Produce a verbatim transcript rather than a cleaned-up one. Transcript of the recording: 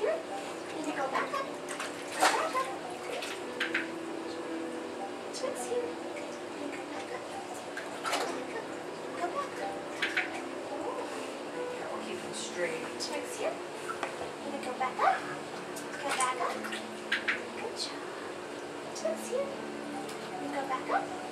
here. Need to go back up. Go back up. Twix here. Need to go back up. Go back up. Go back up. Yeah, we'll keep them straight. Twix here. Need to go back up. Go back up. Good job. Twix here. Need to go back up.